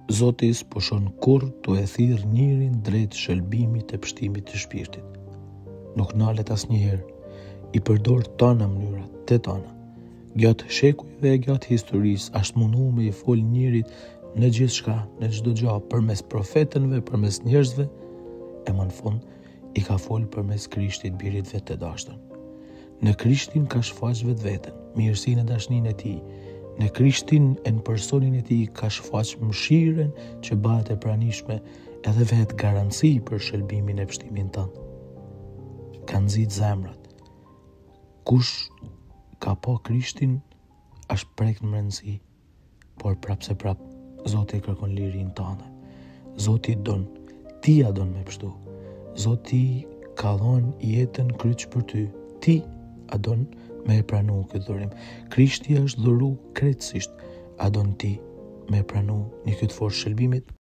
Zoti s'pushon kurrë tu e thirrë njërin drejt shëlbimit e pështimit të shpirtit. Nuk nalet asnjëherë, i përdor tona mënyrat, te tona. Gjatë shekujve e gjatë historisë është mundu me i fol njërit në gjithë shka, në çdo gjë, përmes profetënve, përmes njerëzve, e më në fund i ka fol përmes Krishtit, birit vetë të dashtën. Në Krishtin ka shfaq vetveten, mirësinë e dashninë e tij. Në Krishtin e në personin e tij ka shfaq mëshirën që bëhet e pranishme edhe vetë garanci për shëlbimin e pështimin tënd. Ka nxit zemrat. Kush ka pa Krishtin është prek në mrendësi, por prapse prap Zoti kërkon lirinë tënde. Zoti don, ti ja don me pështu. Zoti ka dhënë jetën kryq për ty. Ti a don me e pranu këtë dhurim. Krishti është dhuru krejtësisht. A don ti me e pranu një këtë forë shëlbimit?